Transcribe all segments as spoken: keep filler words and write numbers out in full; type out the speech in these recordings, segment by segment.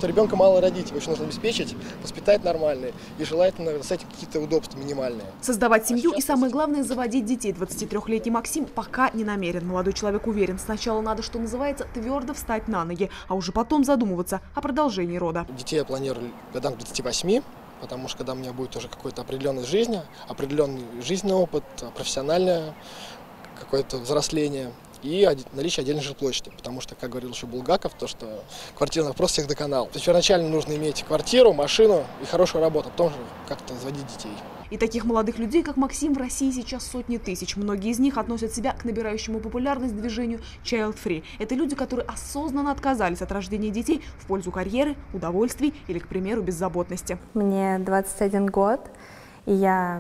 Ребенка мало родить, его еще нужно обеспечить, воспитать нормально и желательно с этим какие-то удобства минимальные. Создавать семью и, самое главное, заводить детей двадцатитрёхлетний Максим пока не намерен. Молодой человек уверен, сначала надо, что называется, твердо встать на ноги, а уже потом задумываться о продолжении рода. Детей я планирую годам к двадцати восьми, потому что когда у меня будет уже какой-то определенный жизнь, определенный жизненный опыт, профессиональное какое-то взросление и наличие отдельной жилплощади, потому что, как говорил еще Булгаков, то, что квартирный вопрос всех доконал. То есть первоначально нужно иметь квартиру, машину и хорошую работу, а потом же как-то заводить детей. И таких молодых людей, как Максим, в России сейчас сотни тысяч. Многие из них относят себя к набирающему популярность движению Child Free. Это люди, которые осознанно отказались от рождения детей в пользу карьеры, удовольствий или, к примеру, беззаботности. Мне двадцать один год, и я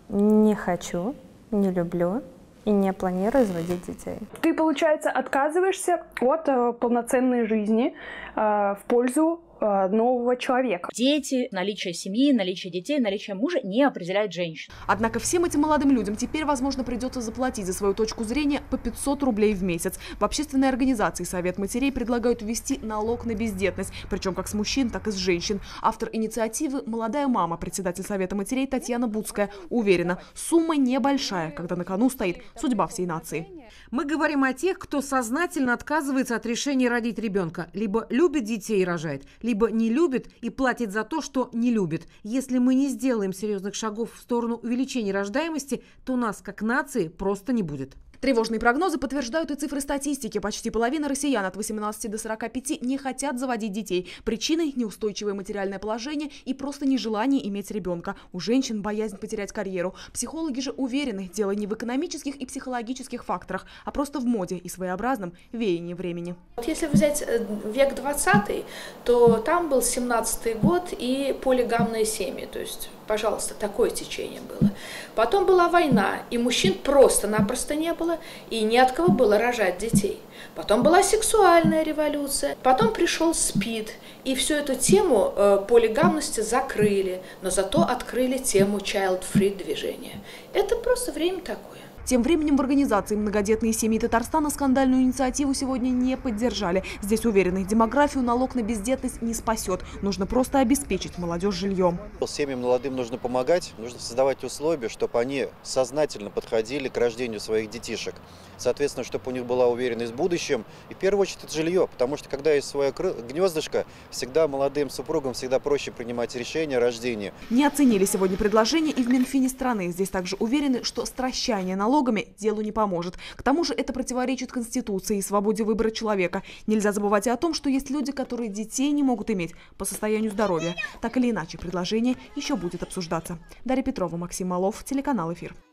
не хочу, не люблю и не планирую заводить детей. Ты, получается, отказываешься от э, полноценной жизни э, в пользу э, нового человека. Дети, наличие семьи, наличие детей, наличие мужа не определяет женщин. Однако всем этим молодым людям теперь, возможно, придется заплатить за свою точку зрения по пятьсот рублей в месяц. В общественной организации «Совет матерей» предлагают ввести налог на бездетность, причем как с мужчин, так и с женщин. Автор инициативы – молодая мама, председатель Совета матерей Татьяна Буцкая, уверена, сумма небольшая, когда на кону стоит судьба всей нации. Мы говорим о тех, кто сознательно отказывается от решения родить ребенка. Либо любит детей и рожает, либо не любит и платит за то, что не любит. Если мы не сделаем серьезных шагов в сторону увеличения рождаемости, то нас, как нации, просто не будет. Тревожные прогнозы подтверждают и цифры статистики. Почти половина россиян от восемнадцати до сорока пяти не хотят заводить детей. Причиной – неустойчивое материальное положение и просто нежелание иметь ребенка. У женщин боязнь потерять карьеру. Психологи же уверены, дело не в экономических и психологических факторах, а просто в моде и своеобразном веянии времени. Если взять век двадцатый, то там был семнадцатый год и полигамные семьи. То есть, пожалуйста, такое течение было. Потом была война, и мужчин просто-напросто не было. И не от кого было рожать детей. Потом была сексуальная революция, потом пришел СПИД, и всю эту тему э, полигамности закрыли, но зато открыли тему Child Free движения. Это просто время такое. Тем временем в организации «Многодетные семьи Татарстана» скандальную инициативу сегодня не поддержали. Здесь уверены, демографию налог на бездетность не спасет. Нужно просто обеспечить молодежь жильем. Семьям молодым нужно помогать, нужно создавать условия, чтобы они сознательно подходили к рождению своих детишек. Соответственно, чтобы у них была уверенность в будущем. И в первую очередь это жилье, потому что когда есть свое гнездышко, всегда молодым супругам всегда проще принимать решения о рождении. Не оценили сегодня предложение и в Минфине страны. Здесь также уверены, что стращание налогами делу не поможет. К тому же это противоречит Конституции и свободе выбора человека. Нельзя забывать и о том, что есть люди, которые детей не могут иметь по состоянию здоровья. Так или иначе, предложение еще будет обсуждаться. Дарья Петрова, Максим Малов, телеканал «Эфир».